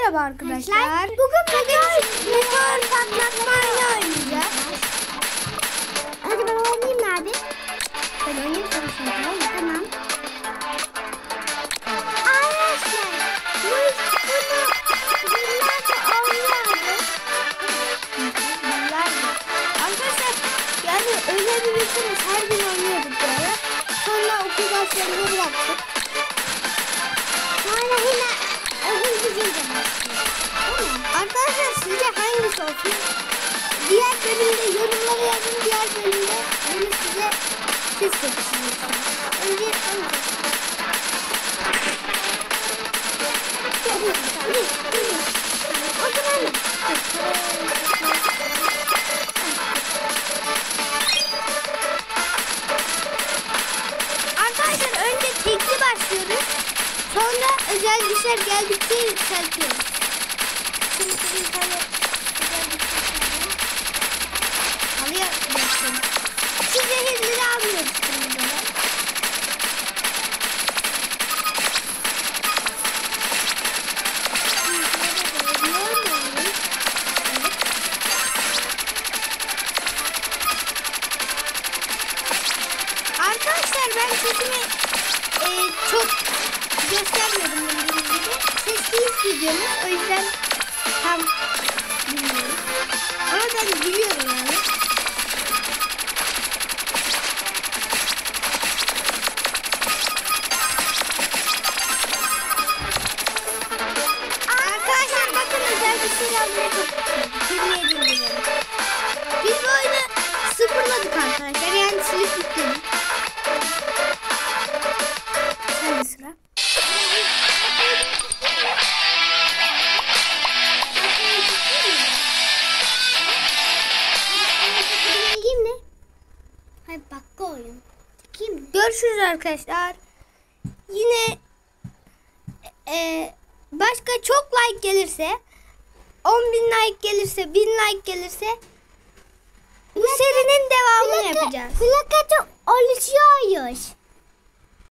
Merhaba arkadaşlar. Bugün meteor patlatmayla oynayacağız. Hadi ben oynayayım nerede? Ben oynayayım sana tamam. Arkadaşlar bunu yıllarca oynuyorduk. Arkadaşlar yani öyle bir bitirmiş her gün oynuyorduk böyle. Sonra okul derslerinde bıraktık. Sonra yine hızlıca başlıyoruz. Arkadaşlar sizce hangisi olsun? Diğer bölümde yorumlara yazın. Diğer bölümde bunu size siz seçeceksiniz. Önce hangisi? O zaman Arkadaşlar önce tekli başlıyoruz. Sonra özel güçler geldikçe yükseltiyoruz. Şimdi bir tane özel güçler koyalım. Alıyor musun? Şu zehirleri almıyoruz şimdi böyle. Arkadaşlar ben sesimi çok göstermiyorum bildiğiniz gibi. Sesli videomuz o yüzden tam bilmiyorum. Ama ben biliyorum yani. Arkadaşlar bakın özel bir şey almaya çok girmeye dinliyorum. Biz bu oyunu sıfırladık arkadaşlar. Yani silip yükledik. Hadi sıra. Çekeyim mi? Hayır bakka oyun. Çekeyim mi? Görüşürüz arkadaşlar. Yine başka çok like gelirse 10.000 like gelirse 1000 like gelirse bu serinin devamını yapacağız. Plakatı oluşuyoruz.